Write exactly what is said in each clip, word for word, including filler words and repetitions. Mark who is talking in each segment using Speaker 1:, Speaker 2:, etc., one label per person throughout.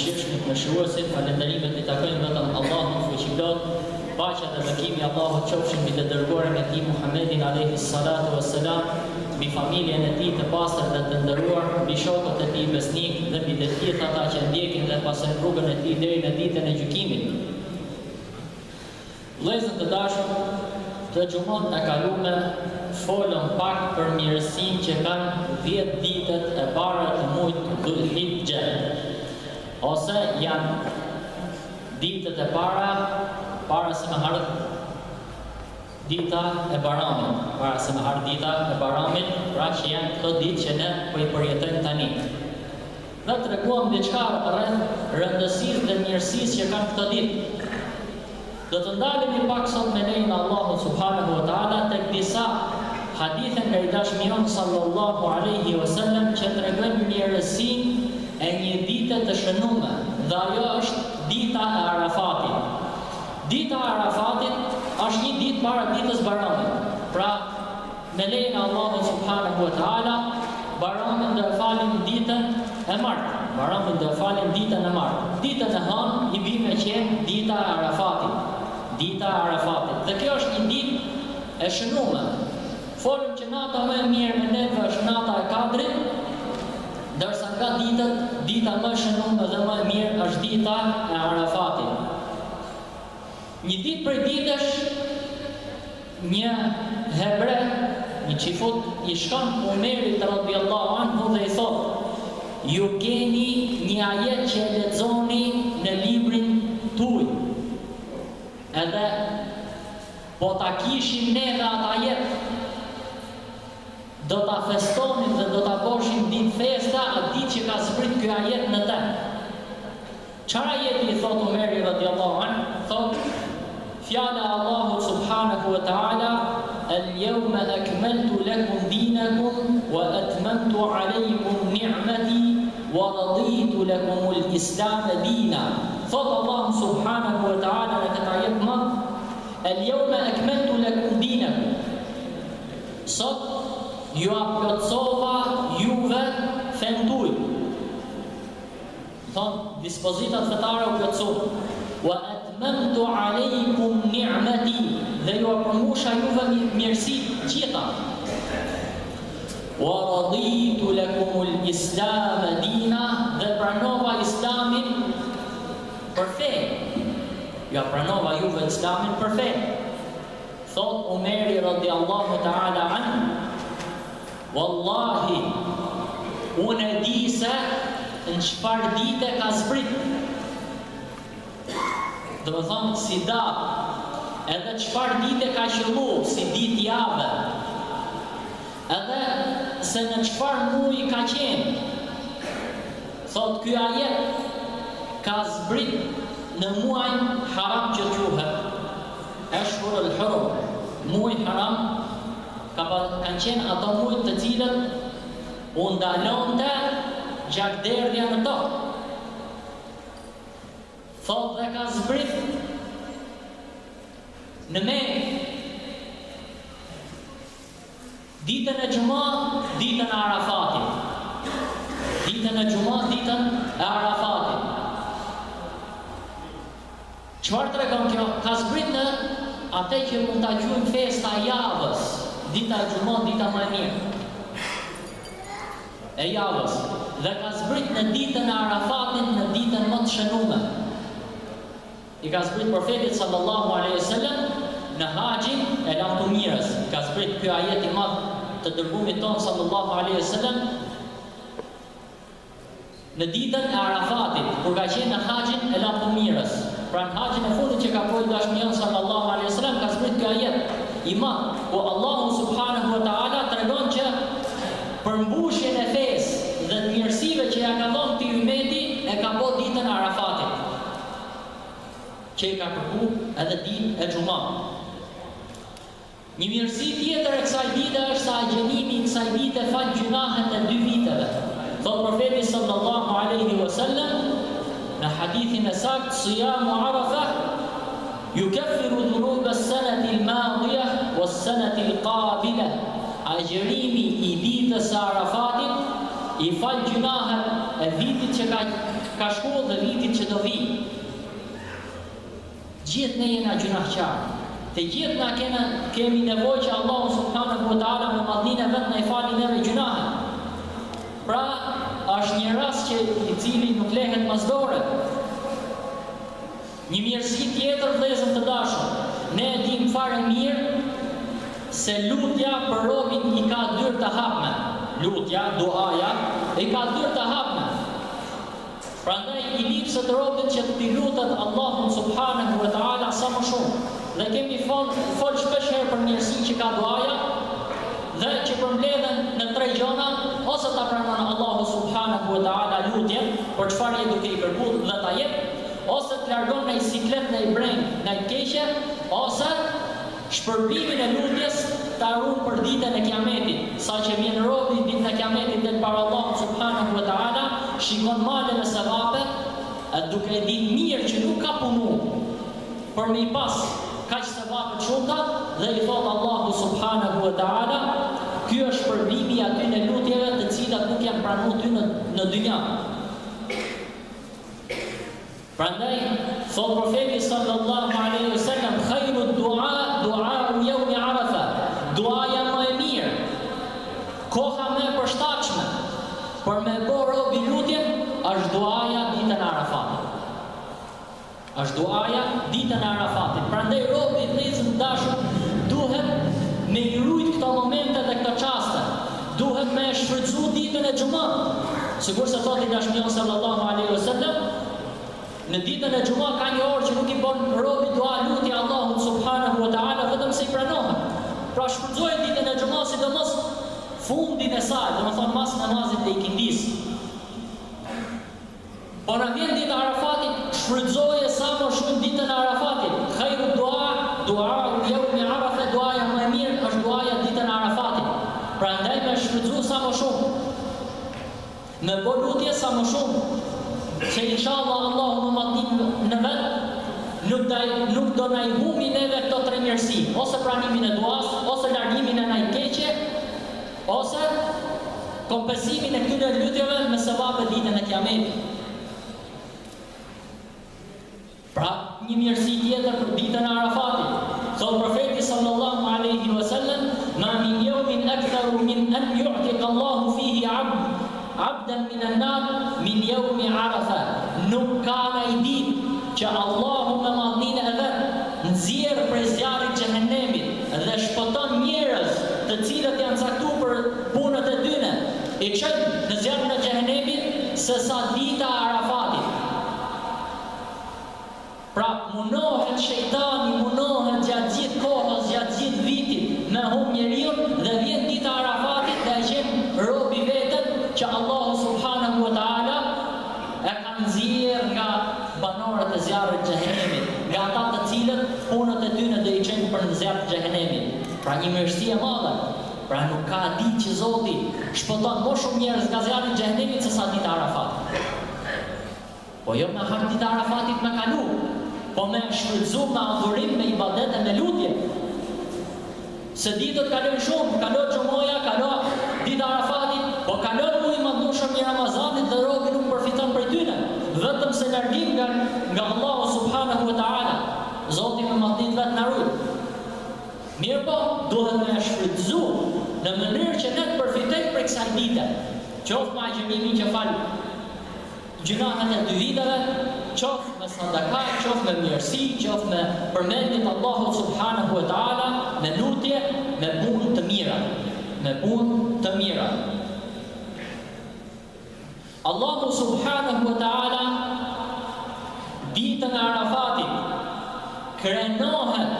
Speaker 1: mëshirshmit mëshiruesit, falënderimet i takojnë vetëm Allahut fuqiplot, paqja dhe bekimi i Allahut qofshin mbi të dërguarin e tij Muhammedin alayhi salatu wassalam, mbi familjen e tij të pastër dhe të nderuar, mbi shokët e tij besnik dhe mbi të gjithë ata që ndjekin dhe pasojnë rrugën e tij deri në ditën e gjykimit. Vëllezër të dashur, të xumon e kaluame folëm pak për mirësinë që kanë dhjetë ditët e para të muajit Dhul-Hijja, ose janë ditët e para para se me harë dita e Baramit, para se me harë dita e Baramit, pra që janë këto ditë që ne po i përjetojmë tani. Ne treguam diçka rreth rëndësisë dhe mirësisë që kanë këto ditë. Do të ndalemi pak sot me lejen e Allahut subhanahu wa taala tek disa hadithe nga i dashmion sallallahu alaihi wasallam që tregojnë mirësinë e një dite të shënuar, dhe ajo është dita e Arafatit. Dita e Arafatit është një ditë para ditës Baramit. Pra, me lejen e Allahut subhanahu wa taala, Baramin do e falim ditën e martë. Baramin do e falim ditën e martë. Ditën e hënë i bime qenë dita e Arafatit. Dita e Arafatit. Dhe kjo është një ditë e shënuar. Folëm që nata më e mirë me neve është nata e Kadrit, ndërsa nga ditët, dita më e shënuar dhe më e mirë është dita e Arafatit. Një ditë për ditësh, një hebre, një qifut, i shkon Umerit radhiyallahu anhu dhe i thot: ju keni një ajet që e lexoni në librin tuaj. Edhe po ta kishim ne dhe atë ajet, do ta festonim dhe do ta boshim ditë festa atë ditë që ka zbrit ky ajet në të. Çfarë ajeti i thot Umeri radhiyallahu anhu? Thot fjala e Allahut subhanahu wa taala: "Al-yawma akmaltu lakum dinakum wa atmamtu alaykum ni'mati wa raditu lakum al-islam dina." Thot Allah subhanahu wa taala në këtë ajet më: "Al-yawma akmaltu lakum dinakum." Sot ju aplotësova juve fen tuaj. Thot dispozitat fetare u plotësova. Wa atmamtu alaykum ni'mati, dhe ju përmbusha juve mirësitë gjitha. Wa raditu lakum al-islam dina, dhe pranova islamin për fe. Ja pranova juve islamin për fe. Thot Umeri radhiyallahu ta'ala anhu: wallahi, unë e di se në çfarë dite ka zbrit. Do të thonë si datë, edhe çfarë dite ka qëllu, si ditë jave, edhe se në çfarë muaji ka qenë. Thot ky ajet ka zbrit në muajin haram që quhet Ashhurul Hurum, muaji haram. Ka kanë qenë ato muaj të cilët u ndalonte gjakderdhja në to. Thot dhe ka zbrit në Mekë ditën e Xumat, ditën e Arafatit. Ditën e Xumat, ditën e Arafatit. Çfarë tregon kjo? Ka zbrit në atë që mund ta quajmë festa e javës. Dita e Xumat, dita më e mirë e javës, dhe ka zbrit në ditën e Arafatit, në ditën më të shënuar. I ka zbrit profetit sallallahu alaihi wasallam në haxhin e lavdëmirës. Ka zbrit ky ajet i madh të dërguarit ton sallallahu alaihi wasallam në ditën e Arafatit, kur ka qenë në haxhin e lavdëmirës. Pra në haxhin e fundit që ka bërë dashmion sallallahu alaihi wasallam, ka zbrit ky ajet i madh, ku Allahu subhanahu wa taala tregon që përmbushjen e fesë dhe të mirësive që ja ka dhënë ti ummeti e ka bërë ditën e Arafatit, që i ka kërku edhe ditë e Xumat. Një mirësi tjetër e kësaj dite është sa agjenimi i kësaj dite fal gjunahet e dy viteve. Thot profeti sallallahu alaihi wasallam në hadithin e saktë: "Siyamu Arafa yukaffiru dhunuba as-sanati al-madiyah was-sanati al-qabila." Agjerimi i ditës së Arafatit i fal gjunahet e vitit që ka ka shkuar dhe vitit që do vi. Gjithë ne jena gjunahqarë. Të gjithë na kena, kemi nevojë që Allahu subhanahu wa taala me madhinë vetë na i falë neve gjunahet. Pra, është një rast që i cili nuk lehet masdore. Një mirësi tjetër, vëllezër të dashur, ne e dim fare mirë se lutja për robin i ka dyrë të hapme. Lutja, duaja, i ka dyrë të hapme. Prandaj i lipsët robin që t'i lutet Allahun subhanahu wa taala sa më shumë. Dhe kemi fol, fol shpesh herë për mirësinë që ka duaja dhe që përmbledhen në tre gjëra, ose ta pranon Allahu subhanahu wa taala lutjen për çfarë je duke i kërkuar dhe ta jep, ose të largon në siklet, në i breng, në i keqe, ose shpërbimin e lutjes ta ruan për ditën e Kiametit, sa që vjen robi ditën e Kiametit dhe para Allahut subhanahu wa taala, shikon malen e sevape, duke ditë mirë që nuk ka punu për me i pas kaq sevape të shumta, dhe i thot Allahu subhanahu wa taala, ky është shpërbimi i aty në lutjeve të cilat nuk janë pranuar ty në në dynja. Prandaj thot profeti sallallahu alaihi wasallam, khairu du'a du'a yawm Arafa. Duaja më e mirë, koha më e përshtatshme për me bërë robi lutjen është duaja ditën e Arafatit. Është duaja ditën e Arafatit. Prandaj robi i vëllezër dashur duhet me i rujt këto momente dhe këto çaste. Duhet me shfrytzu ditën e xumës. Sigur se thotë dashmiu sallallahu alaihi wasallam, në ditën e xumës ka një orë që nuk i bën robi dua lutje Allahut subhanahu wa taala vetëm se i pranohet. Pra shfrytzoje ditën e xumës, sidomos fundin e saj, domethënë mas namazit të ikindis. Por në vjen ditë Arafatit, shfrytzoje sa më shumë ditën e Arafatit. Khairu dua, dua yawm Arafa, duaja më e mirë është duaja ditën e Arafatit. Prandaj me shfrytzu sa më shumë. Me bë lutje sa më shumë. Se inshallah Allahu më madhin në vet, nuk daj, nuk do na i humbi neve këto tre mirësi, ose pranimin e duas, ose largimin e nai keqe, ose kompensimin e këtyre lutjeve me sevape ditën e Kiametit. Pra, një mirësi tjetër për ditën e Arafatit. Thot profeti sallallahu alaihi wasallam, ma min yawmin aktharu min an yu'tika Allahu fihi 'abd 'abdan min an-nar min yawmi Arafa. Nuk ka ai ditë që Allahu me madhinë e vet nxjerr prej zjarrit xhehenemit dhe shpëton njerëz të cilët janë caktuar për punët e tyre, e çon në zjarrin e xhehenemit se sa dita e Arafatit. Pra munohet shejtani, munohet gjatë gjithë kohës, gjatë gjithë vitit me hum njeriu, dhe vjen dita e Arafatit dhe e gjen robi vetën që Allahu subhanahu wa taala e ka nxjerr nga banorët e zjarrit të xhehenemit, nga ata të cilët punët e tyre do i çojnë për në zjarrin e xhehenemit. Pra një mirësi e madhe. Pra nuk ka ditë që Zoti shpëton më shumë njerëz nga zjarri i xhehenemit se sa dita e Arafatit. Po jo me hak dita e Arafatit me kalu, po me shfrytzu me adhurim, me ibadet e me lutje. Se ditët kalojnë shumë, kalon xumoja, kalon dita e Arafatit, po kalon muaj i madhëshëm i Ramazanit dhe robi nuk përfiton prej tyre, vetëm se largim nga, nga Allahu subhanahu wa taala. Zoti me madhin vet na ruaj. Mirë po, duhet me shfrytzu në mënyrë që ne të përfitojmë prej kësaj dite. Qoftë me agjërimin që fal gjunahet e dy viteve, qoftë me sadaka, qoftë me mirësi, qoftë me përmendjen e Allahut subhanahu wa taala, me lutje, me punë të mira, me punë të mira. Allahu subhanahu wa taala ditën e Arafatit krenohet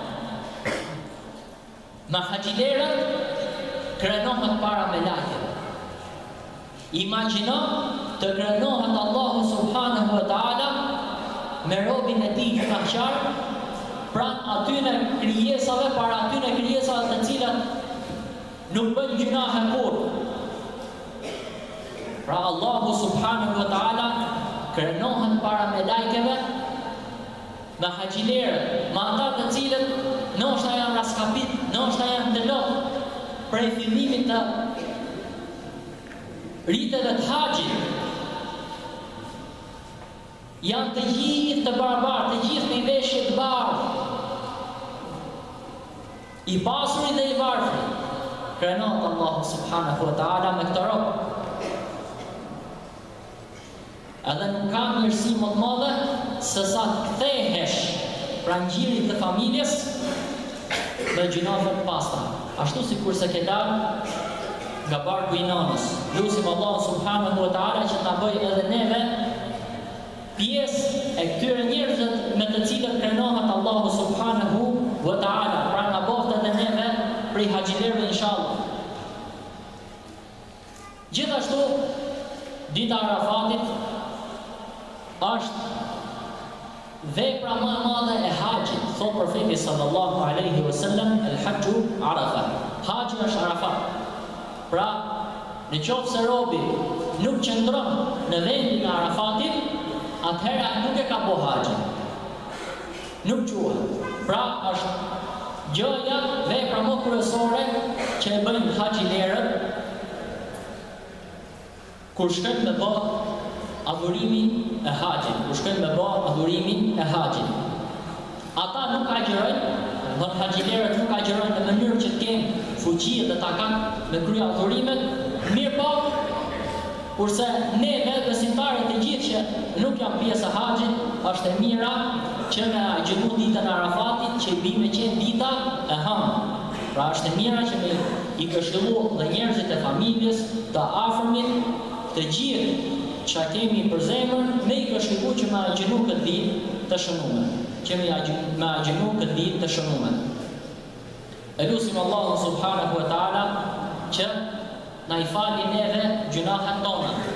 Speaker 1: me haxhilerët, krenohet para me lajkeve. Imagjino të krenohet Allahu subhanahu wa taala me robin e tij gjunaqar pranë atyre krijesave, para atyre krijesave të cilat nuk bëjnë gjunahe kurrë. Pra Allahu subhanahu wa taala krenohet para me lajkeve, me haxhilerët, me ata të cilët ndoshta janë raskapit, ndoshta janë të lot prej fillimit të riteve të haxhit. janë të gjithë të barabartë, të gjithë me veshje të bardhë. I pasuri dhe i varfri, krenot Allahu subhanahu wa ta'ala me këtë rob. Edhe nuk ka mirësi më të madhe se sa të kthehesh pra ngjirit të familjes me gjunafe të pastra. Ashtu si kur se ke dalë nga barku i nanës. Lusim Allah subhanahu wa ta'ala që ta bëj edhe neve pjesë e këtyre njerëzve me të cilët krenohet Allahu subhanahu wa ta'ala. Pra nga boftë edhe neve prej haxhilerëve inshallah. Gjithashtu dita e Arafatit është vepra më e madhe e haxhit, thot profeti sallallahu alaihi wasallam, el haxhu Arafa. Haxhi është Arafat. Pra, në qoftë se robi nuk qëndron në vendin e Arafatit, atëherë nuk e ka bo haxhin. Nuk quhet. Pra, është gjëja, vepra më kryesore që e bëjnë haxhilerët kur shkojnë me bë adhurimin e haxhit, kur shkojnë me bë adhurimin e haxhit. Ata nuk agjërojnë, do të haxhilerët nuk agjërojnë në mënyrë që të kenë fuqi dhe ta kanë me krye adhurimet, mirë po, kurse neve besimtarët e gjithë që nuk janë pjesë e haxhit, është e mira që me agjëru ditën e Arafatit, që i bime qenë dita e hanë. Pra është e mira që me i këshillu dhe njerëzit e familjes, të afërmit, të gjithë që kemi për zemër, me i këshillu që me agjëru këtë ditë të shënume. Që me agjëru këtë ditë të shënume. E lusim Allahun subhanahu wa ta'ala që na i fali neve gjunahet tona.